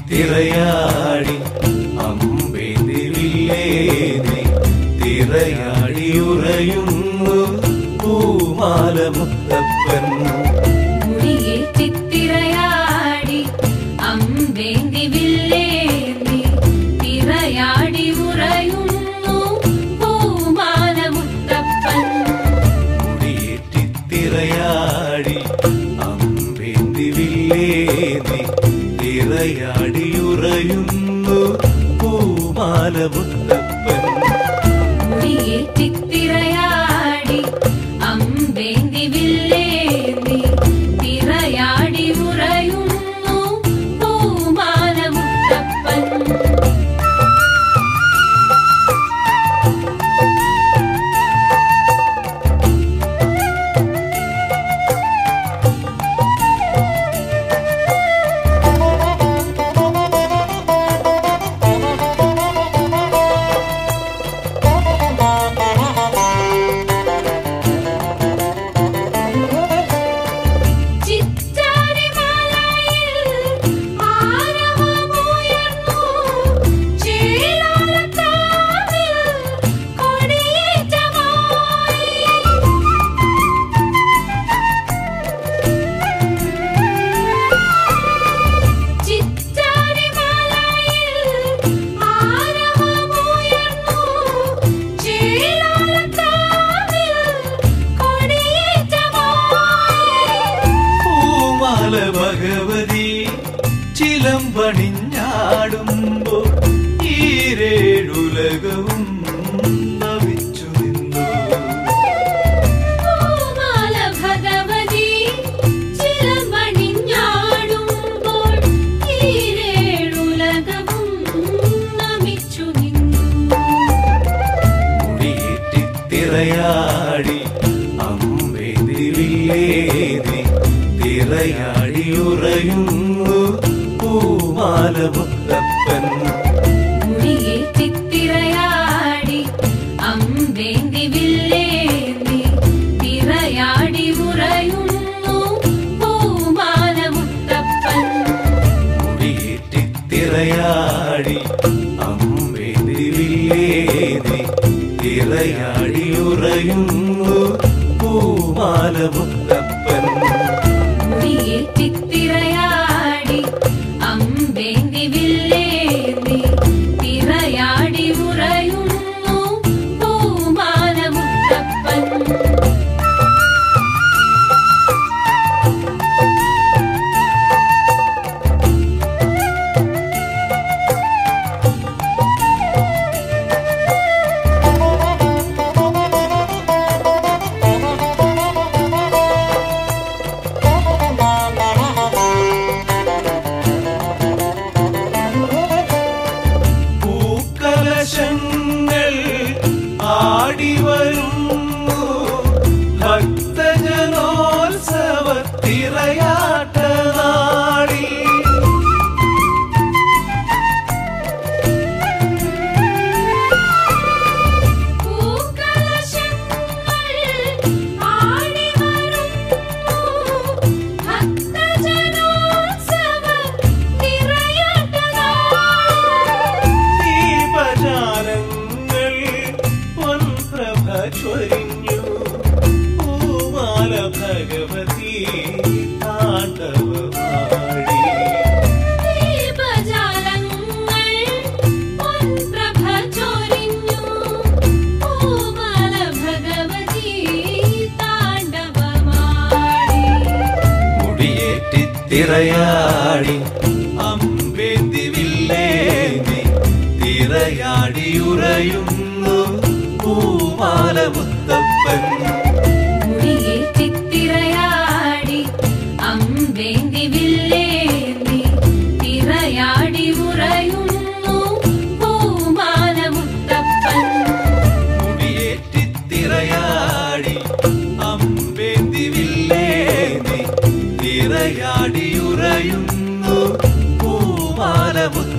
തിരയാടി അമ്പേന്തിരില്ലേനെ തിരയാടി ഉറയുന്നു പൂമാല മുത്തപ്പൻ തിരയാടി അമ്പേന്തിരില്ലേനെ തിരയാടി ഉറയുന്നു പൂമാല മുത്തപ്പൻ തിരയാടി അമ്പേന്തിരില്ലേനെ തിരയാടി ഉറയുന്നു പൂമാല മുത്തപ്പൻ തിരയാടി അമ്പേന്തിരില്ലേനെ തിരയാടി ഉറയുന്നു പൂമാല മുത്തപ്പൻ ഭഗവതി ചിലമ്പണിഞ്ഞാടുമ്പോൾ ഈരേഴുലകവും നമിച്ചു നിന്നു ഭഗവതി ചിലമ്പണിഞ്ഞാടുമ്പോൾ ഈരേഴുലകവും നമിച്ചു നിന്നു മുടിയേറ്റി തിരയാടി അമ്പേന്തിരില്ലേനെ തിരയാടി ഉറയുന്നു പൂമാല മുത്തപ്പൻ തിരയാടി അമ്പേന്തിരില്ലേനെ തിരയാടി ഉറയുന്നു പൂമാല മുത്തപ്പൻ തിരയാടി അമ്പേന്തിരില്ലേനെ തിരയാടി ഉറയുന്നു പൂമാല മുത്തപ്പൻ തിരയാടി അമ്പേന്തിരില്ലേനെ തിരയാടി ഉറയുന്നു പൂമാല മുത്തപ്പൻ പൂക്കലശങ്ങൾ ആടിവരുന്നു ഭക്തജനോത്സവ തിരയാട്ട നാളിൽ ചൊരിഞ്ഞു പൂമാല ഭഗവതി താണ്ഡവമാടി പൊൻപ്രഭ ചൊരിഞ്ഞു പൂമാല ഭഗവതി താണ്ഡവമാടി മുടിയേറ്റി തിരയാടി അമ്പേന്തിരില്ലേനെ തിരയാടി ഉറയുന്നു പൂമാല മുത്തപ്പൻ തിരയാടി അമ്പേന്തിരില്ലേനെ തിരയാടി ഉറയുന്നു പൂമാല മുത്തപ്പൻ തിരയാടി അമ്പേന്തിരില്ലേനെ തിരയാടി ഉറയുന്നു പൂമാല മുത്തപ്പൻ